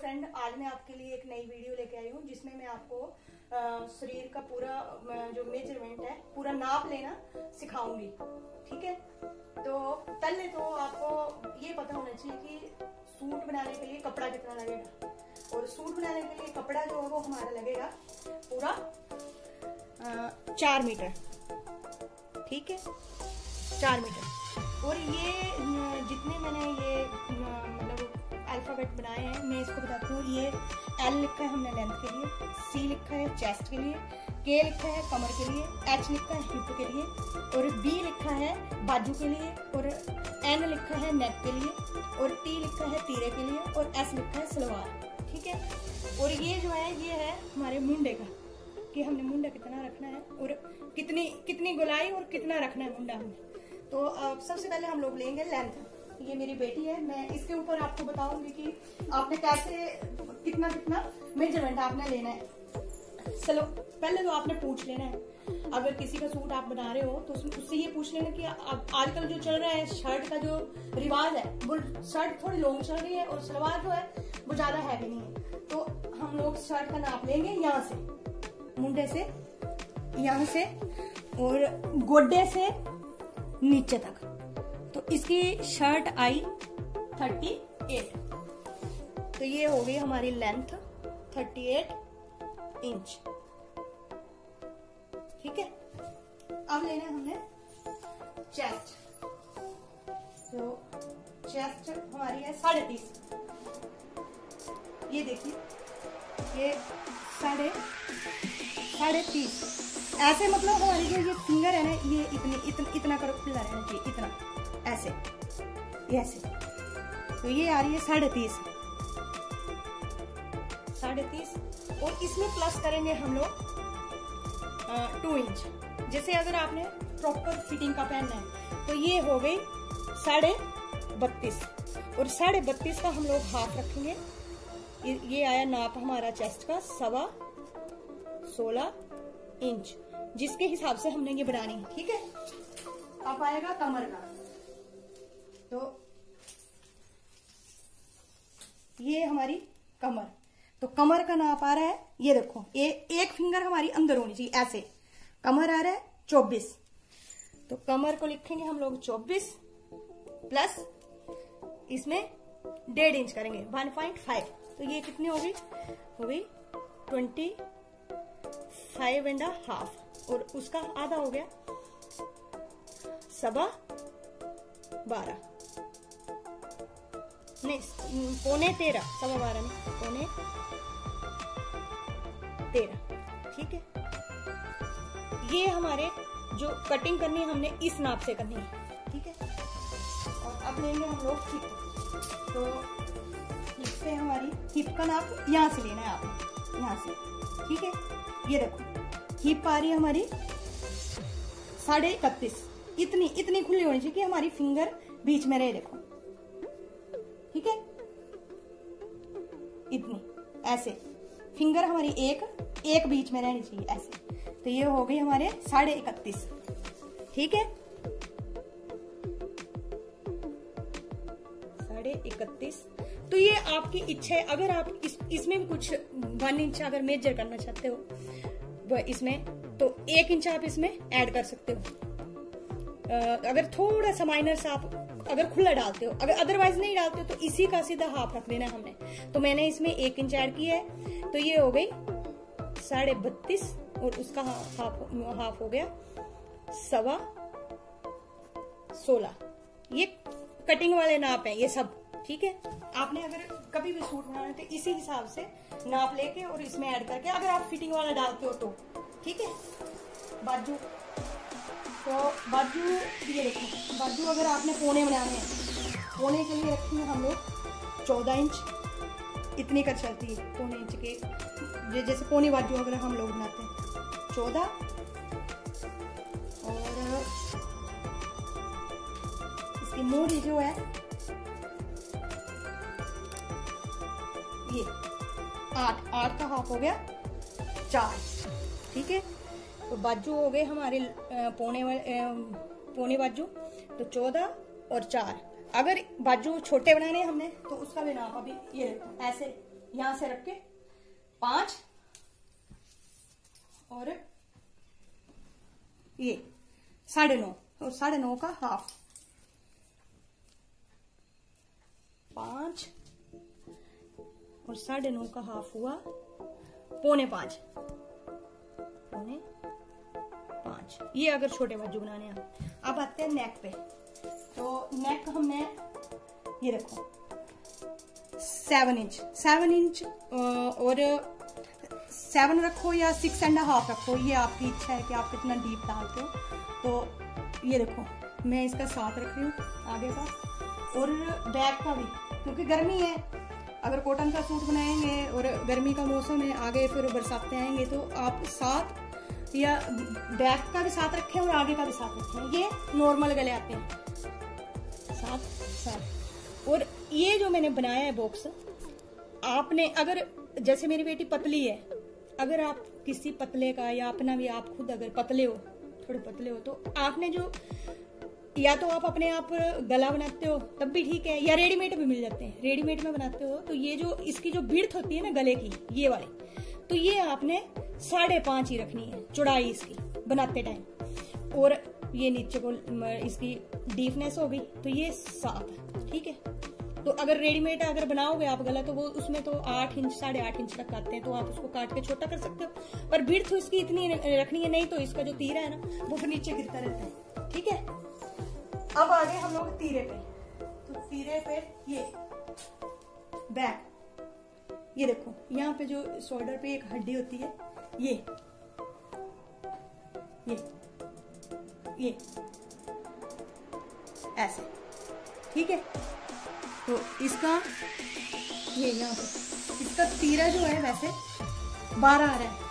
Friend, आज मैं आपके लिए एक नई वीडियो लेके आई हूँ जिसमें मैं आपको शरीर का पूरा जो मेजरमेंट है पूरा नाप लेना सिखाऊंगी। ठीक है, तो पहले तो आपको ये पता होना चाहिए कि सूट बनाने के लिए कपड़ा कितना लगेगा, और सूट बनाने के लिए कपड़ा जो है वो हमारा लगेगा पूरा 4 मीटर। ठीक है, 4 मीटर। और ये जितने मैंने ये मतलब अल्फाबेट बनाए हैं, मैं इसको बताती हूँ। ये एल लिखा है हमने लेंथ के लिए, सी लिखा है चेस्ट के लिए, के लिखा है कमर के लिए, एच लिखा है हिप के लिए, और बी लिखा है बाजू के लिए, और एन लिखा है नेक के लिए, और टी लिखा है तीरे के लिए, और एस लिखा है सलवार। ठीक है, और ये जो है ये है हमारे मुंडे का, कि हमने मुंडा कितना रखना है और कितनी गोलाई और कितना रखना है मुंडा हमने। तो सबसे पहले हम लोग लेंगे लेंथ। ये मेरी बेटी है, मैं इसके ऊपर आपको बताऊंगी कि आपने कैसे कितना मेजरमेंट आपने लेना है। चलो पहले तो आपने पूछ लेना है, अगर किसी का सूट आप बना रहे हो तो उससे ये पूछ लेना कि आजकल जो चल रहा है शर्ट का जो रिवाज है वो शर्ट थोड़ी लॉन्ग चल रही है और सलवार जो है वो ज्यादा हैवी नहीं है। तो हम लोग शर्ट का नाप लेंगे यहाँ से, मुंडे से यहाँ से और गोड्डे से नीचे तक। तो इसकी शर्ट आई 38। तो ये हो गई हमारी लेंथ 38 इंच। ठीक है, अब लेना है हमने चेस्ट। तो चेस्ट हमारी है 30.5। ये देखिए, ये 30.5 ऐसे, मतलब हमारी जो ये फिंगर है ना, ये इतना करो खुला रहना चाहिए, इतना ऐसे ऐसे। तो ये आ रही है 30.5। और इसमें प्लस करेंगे हम लोग 2 इंच। जैसे अगर आपने प्रॉपर फिटिंग का पहनना है तो ये हो गई 32.5, और 32.5 का हम लोग हाफ रखेंगे। ये आया नाप हमारा चेस्ट का 16.25 इंच, जिसके हिसाब से हमने ये बनानी है। ठीक है, अब आएगा कमर का। तो ये हमारी कमर, तो कमर का नाप आ रहा है, ये देखो, ये एक फिंगर हमारी अंदर होनी चाहिए ऐसे। कमर आ रहा है 24। तो कमर को लिखेंगे हम लोग 24 प्लस इसमें 1.5 इंच करेंगे 1.5। तो ये कितनी होगी 25.5, और उसका आधा हो गया 12.25, नहीं 13.15, 12.25 में 13.15। ठीक है, ये हमारे जो कटिंग करनी है हमने इस नाप से करनी है। ठीक है, और अब लेंगे हम लोग हिप। तो हिप पे हमारी हिप का नाप यहाँ से लेना है आपने, यहाँ से। ठीक है, ये देखो हिप आ रही है हमारी 31.5। इतनी खुली होनी चाहिए कि हमारी फिंगर बीच में रहे, देखो। ठीक है, इतनी ऐसे फिंगर हमारी एक बीच में रहनी चाहिए ऐसे। तो ये हो गई हमारे 31.5। ठीक है, 31.5। तो ये आपकी इच्छा है, अगर आप इसमें भी कुछ 1 इंच अगर मेजर करना चाहते हो इसमें, तो 1 इंच आप इसमें ऐड कर सकते हो। अगर थोड़ा सा माइनर सा आप अगर खुला डालते हो, अगर अदरवाइज नहीं डालते हो तो इसी का सीधा हाफ रख देना हमने। तो मैंने इसमें 1 इंच ऐड किया है, तो ये हो गई 32.5, और उसका हाफ हो गया 16.25। ये कटिंग वाले नाप है ये सब। ठीक है, आपने अगर कभी भी सूट बनाना है तो इसी हिसाब से नाप लेके और इसमें ऐड करके, अगर आप फिटिंग वाला डालते हो तो। ठीक है, बाजू, तो बाजू ये देखो, बाजू अगर आपने पौने बनाने हैं, पौने के लिए रखेंगे हम लोग 14 इंच। इतनी कर चलती है पौने इंच के, जैसे पौने बाजू अगर हम लोग बनाते हैं 14। और इसकी मोड़ी जो है ये 8 का हाफ हो गया 4। ठीक है, तो बाजू हो गए हमारे पौने बाजू, तो 14 और 4। अगर बाजू छोटे बनाने हमने तो उसका भी नाप अभी ये ऐसे यहां से रख के 5 और ये 9.5 और 9.5 का हाफ, 5 और 9.5 का हाफ हुआ 4.25, 4.5। ये अगर छोटे बाजू बनाने हैं। अब आते हैं नेक पे। तो नेक हमने ये रखो 7 इंच और 7 रखो या 6.5 रखो, ये आपकी इच्छा है कि आप कितना डीप डालते हो। तो ये देखो मैं इसका 7 रख रही हूँ आगे का, और बैक का भी, क्योंकि गर्मी है। अगर कॉटन का सूट बनाएंगे और गर्मी का मौसम है, आगे फिर बरसातें आएंगे, तो आप 7 या बैक का भी 7 रखें और आगे का भी 7 रखें। ये नॉर्मल गले आते हैं 7। और ये जो मैंने बनाया है बॉक्स, आपने अगर जैसे मेरी बेटी पतली है, अगर आप किसी पतले का या अपना भी, आप खुद अगर पतले हो, थोड़े पतले हो, तो आपने जो या तो आप अपने आप गला बनाते हो तब भी ठीक है, या रेडीमेड भी मिल जाते हैं, रेडीमेड में बनाते हो तो ये जो इसकी जो विड्थ होती है ना गले की, ये वाली, तो ये आपने 5.5 ही रखनी है चौड़ाई इसकी बनाते टाइम। और ये नीचे को इसकी डीपनेस होगी तो ये 7, ठीक है। तो अगर रेडीमेड अगर बनाओगे आप गला, तो वो उसमें तो 8 इंच 8.5 इंच तक आते हैं, तो आप उसको काट के छोटा कर सकते हो, पर विड्थ इसकी इतनी रखनी है, नहीं तो इसका जो तीरा है ना वो फिर नीचे गिरता रहता है, ठीक है। अब आगे हम लोग तीरे पे, तो तीरे पे ये बैक, ये देखो यहाँ पे जो शोल्डर पे एक हड्डी होती है, ये ऐसे, ठीक है। तो इसका ये यहाँ पे इसका तीरा जो है वैसे 12 आ रहा है,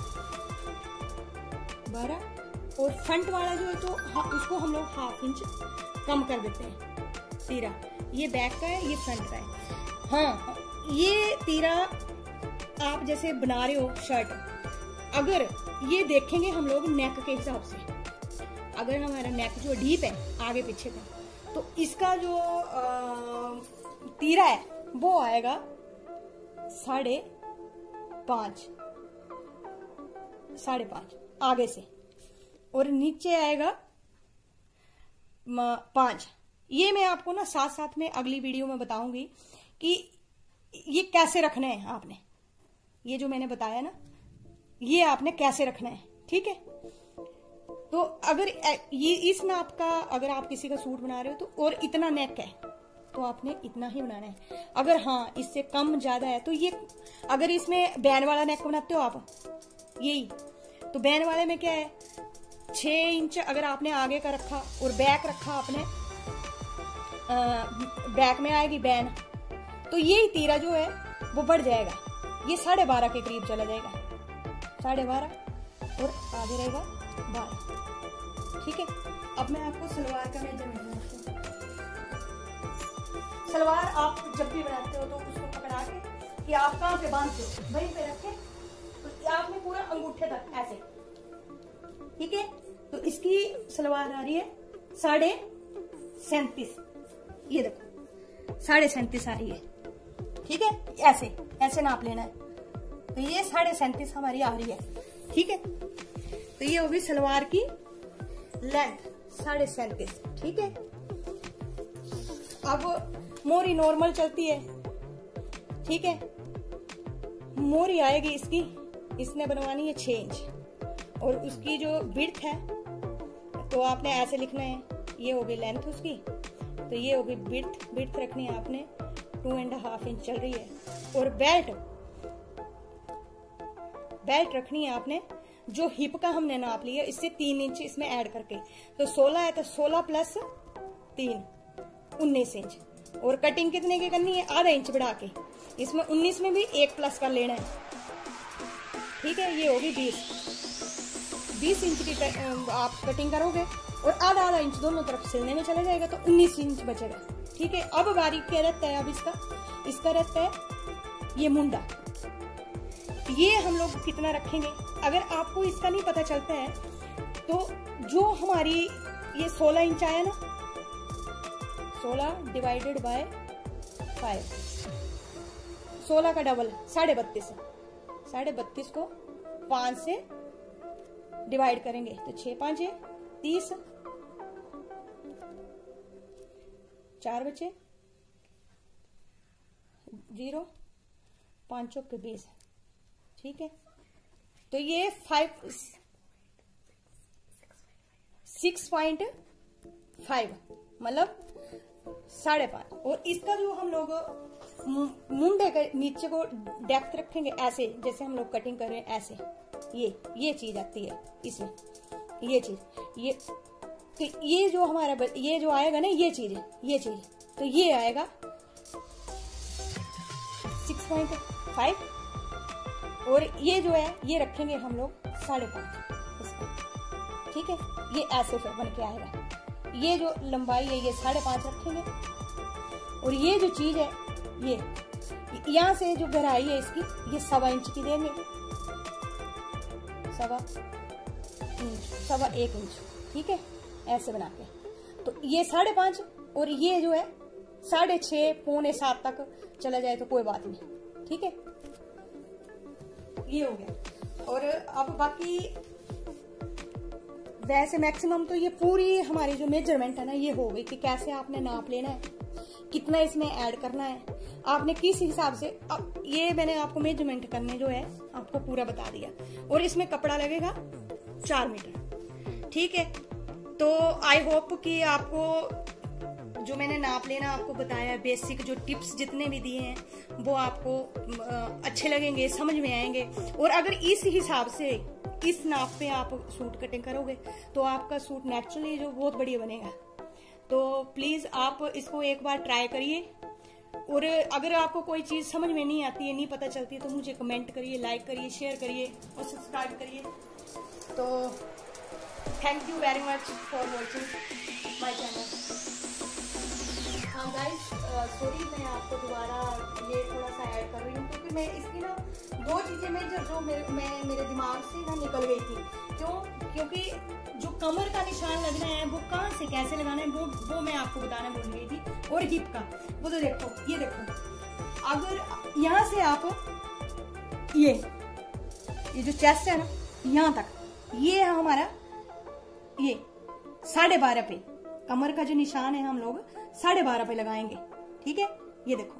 12, और फ्रंट वाला जो है तो उसको हम लोग 1/2 इंच कम कर देते हैं तीरा। ये बैक का है, ये फ्रंट का है। हाँ, ये तीरा आप जैसे बना रहे हो शर्ट, अगर ये देखेंगे हम लोग नेक के हिसाब से, अगर हमारा नेक जो डीप है आगे पीछे का, तो इसका जो तीरा है वो आएगा 5.5 आगे से, और नीचे आएगा 5। ये मैं आपको ना साथ साथ में अगली वीडियो में बताऊंगी कि ये कैसे रखना है आपने, ये जो मैंने बताया ना ये आपने कैसे रखना है, ठीक है। तो अगर ये इस नाप का अगर आप किसी का सूट बना रहे हो तो, और इतना नेक है तो आपने इतना ही बनाना है। अगर हाँ इससे कम ज्यादा है तो ये, अगर इसमें बैन वाला नेक बनाते हो आप, यही तो बैन वाले में क्या है 6 इंच अगर आपने आगे का रखा और बैक रखा आपने, बैक में आएगी बैन, तो यही तीरा जो है वो बढ़ जाएगा, ये 12.5 के करीब चला जाएगा, 12.5 और आगे रहेगा 12, ठीक है। अब मैं आपको सलवार का मेजरमेंट बताती हूँ। सलवार आप जब भी बनाते हो तो उसको पकड़ा के कि आप कहाँ पे बांधते हो, वहीं पे रखे, तो आपने पूरा अंगूठे तक ऐसे, ठीक है। तो इसकी सलवार आ रही है 37.5, ये देखो 37.5 आ रही है, ठीक है। ऐसे ऐसे नाप लेना है, तो ये 37.5 हमारी आ रही है, ठीक है। तो ये होगी सलवार की लेंथ 37.5, ठीक है। अब मोरी नॉर्मल चलती है, ठीक है, मोरी आएगी इसकी, इसने बनवानी है 6 इंच, और उसकी जो विड्थ है तो आपने ऐसे लिखना है, ये होगी लेंथ उसकी, तो ये होगी विड्थ रखनी है आपने 2.5 इंच चल रही है, और बेल्ट रखनी है आपने, जो हिप का हमने नाप लिया इससे 3 इंच इसमें ऐड करके, तो 16 है तो 16 प्लस 3 19 इंच, और कटिंग कितने की करनी है, आधा इंच बढ़ा के, इसमें 19 में भी 1 प्लस कर लेना है, ठीक है। ये होगी 20 इंच की आप कटिंग करोगे, और आधा इंच दोनों तरफ सिलने में चला जाएगा तो 19 इंच बचेगा, ठीक है। अब बारीक क्या रहता है, अब इसका रहता है ये मुंडा, ये हम लोग कितना रखेंगे। अगर आपको इसका नहीं पता चलता है तो जो हमारी ये 16 इंच आया ना, 16 डिवाइडेड बाय 5, 16 का डबल 32.5, 32.5 को 5 से डिवाइड करेंगे तो 6 5 30, 4 बचे 0, 5 चौक 20। ठीक है, तो ये 6.5 मतलब 5.5। और इसका जो हम लोग मुंडे के नीचे को डेप्थ रखेंगे ऐसे, जैसे हम लोग कटिंग कर रहे हैं ऐसे, ये चीज आती है इसमें, ये चीज, ये तो ये जो हमारा ये जो आएगा ना, ये चीज तो ये आएगा 6.5। और ये जो है ये रखेंगे हम लोग 5.5 इसमें। ठीक है, ये ऐसे फिर बन के आएगा। ये जो लंबाई है ये 5.5 रखेंगे, और ये जो चीज है ये यहाँ से जो गहराई है इसकी ये 1.25 इंच की देंगे, 1.25 इंच। ठीक है, ऐसे बना के तो ये 5.5, और ये जो है 6.5 पौने 7 तक चला जाए तो कोई बात नहीं। ठीक है, ये हो गया। और अब बाकी वैसे मैक्सिमम तो ये पूरी हमारी जो मेजरमेंट है ना ये हो गई कि कैसे आपने नाप लेना है, कितना इसमें ऐड करना है, आपने किस हिसाब से। अब ये मैंने आपको मेजरमेंट करने जो है आपको पूरा बता दिया। और इसमें कपड़ा लगेगा 4 मीटर। ठीक है, तो आई होप कि आपको जो मैंने नाप लेना आपको बताया, बेसिक जो टिप्स जितने भी दिए हैं वो आपको अच्छे लगेंगे, समझ में आएंगे। और अगर इस हिसाब से इस नाप पे आप सूट कटिंग करोगे तो आपका सूट नेचुरली जो बहुत बढ़िया बनेगा। तो प्लीज आप इसको एक बार ट्राई करिए। और अगर आपको कोई चीज समझ में नहीं आती है, नहीं पता चलती, तो मुझे कमेंट करिए, लाइक करिए, शेयर करिए और सब्सक्राइब करिए। तो thank you very much for watching my channel. हाँ गाइस, सॉरी मैं आपको दोबारा ये थोड़ा सा ऐड कर रही हूँ, क्योंकि मैं इसकी ना 2 चीजें में जो मेरे दिमाग से ना निकल गई थी। क्योंकि जो कमर का निशान लगना है वो कहाँ से कैसे लगाना है वो मैं आपको बताना भूल गई थी। और हिप का वो तो देखो, ये देखो, अगर यहाँ से आप ये जो चेस्ट है ना यहाँ तक, ये है हमारा ये 12.5 पे, कमर का जो निशान है हम लोग 12.5 पे लगाएंगे। ठीक है, ये देखो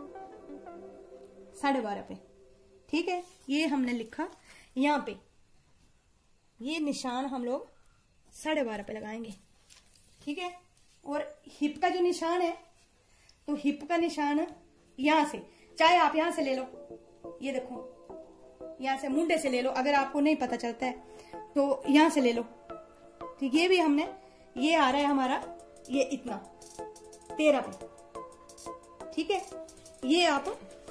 12.5 पे। ठीक है, ये हमने लिखा यहाँ पे, ये निशान हम लोग 12.5 पे लगाएंगे। ठीक है, और हिप का जो निशान है तो हिप का निशान यहां से, चाहे आप यहां से ले लो, ये देखो यहां से मुंडे से ले लो, अगर आपको नहीं पता चलता है तो यहां से ले लो। तो ये भी हमने, ये आ रहा है हमारा ये इतना 13 पे। ठीक है, ये आप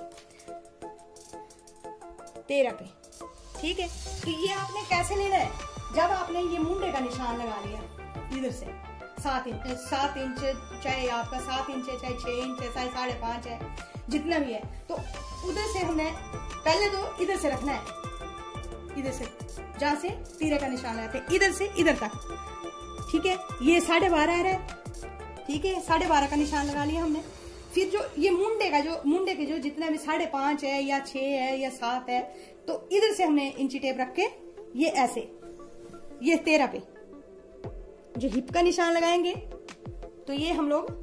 13 पे। ठीक है, तो ये आपने कैसे लेना है, जब आपने ये मुंडे का निशान लगा लिया इधर से 7 इंच, चाहे आपका 7 इंच है, चाहे 6 इंच है, चाहे 5.5 है, जितना भी है, तो उधर से हमने पहले तो इधर से रखना है, इधर से जहां से तीरे का निशान लगाते हैं इधर से इधर तक। ठीक है, ये 12.5 है। ठीक है, 12.5 का निशान लगा लिया हमने। फिर जो ये मुंडे के जो जितना भी 5.5 है या 6 है या 7 है, तो इधर से हमने इंची टेप रख के ये ऐसे, ये 13 पे जो हिप का निशान लगाएंगे, तो ये हम लोग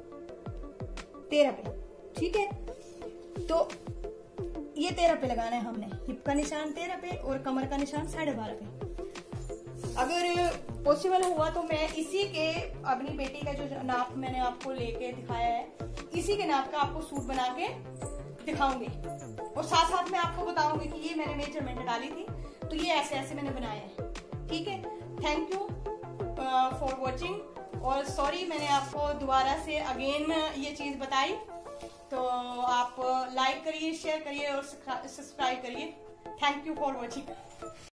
13 पे। ठीक है, तो ये 13 पे लगाना है हमने, हिप का निशान 13 पे और कमर का निशान 12.5 पे। अगर पॉसिबल हुआ तो मैं इसी के, अपनी बेटी का जो नाप मैंने आपको लेके दिखाया है, इसी के नाप का आपको सूट बना के दिखाऊंगी। और साथ साथ में आपको बताऊंगी कि ये मैंने मेजरमेंट डाली थी, तो ये ऐसे ऐसे मैंने बनाया है। ठीक है, थैंक यू फॉर वॉचिंग। और सॉरी मैंने आपको दोबारा से अगेन ये चीज बताई, तो आप लाइक करिए, शेयर करिए और सब्सक्राइब करिए। Thank you for watching.